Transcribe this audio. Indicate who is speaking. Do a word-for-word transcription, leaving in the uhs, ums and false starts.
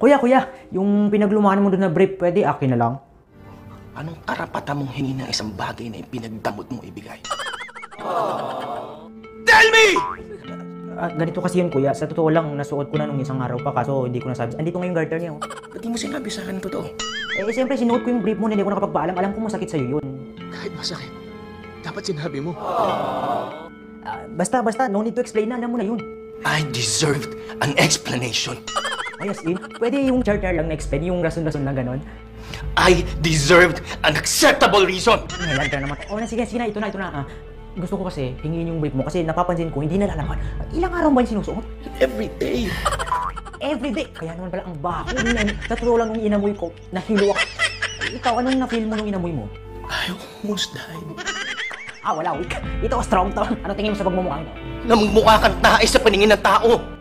Speaker 1: Kuya, kuya, yung pinaglumaan mo doon na brief, pwede akin na lang?
Speaker 2: Anong karapatan mong hingin ng isang bagay na ipinagdamot mong ibigay? Tell me!
Speaker 1: Ah, ganito kasi yun, kuya. Sa totoo lang, nasuot ko na nung isang araw pa, kaso hindi ko nasabi. Andito nga yung garter niya, oh.
Speaker 2: Ba't di mo sinabi sa akin ng totoo?
Speaker 1: Eh, siyempre, sinuot ko yung brief mo, hindi ko nakapagpaalam. Alam ko masakit sa'yo yun.
Speaker 2: Kahit masakit, dapat sinabi mo.
Speaker 1: Ah, basta, basta, no need to explain na, alam mo na yun.
Speaker 2: I deserved an explanation.
Speaker 1: Ayos, in. Pwede yung charter lang na explain, yung rason-rason lang ganon.
Speaker 2: I deserved an acceptable reason.
Speaker 1: Ay, garter naman. Oh, na, sige, sige na, ito na, ito na. Ah, gusto ko kasi hingin yung brief mo kasi napapansin ko, hindi nalalaman. Ilang araw ba yung sinusuot?
Speaker 2: Every day.
Speaker 1: Everyday! Kaya naman pala ang baho. Sa totoo lang nung inamoy ko, nahilo ako. Ikaw, anong na-feel mo nung inamoy mo?
Speaker 2: I almost died.
Speaker 1: Ah, wala, weak. Ito, strong to. Ano tingin mo sa pagmumukha nito?
Speaker 2: Namumukha kang tae sa paningin ng tao.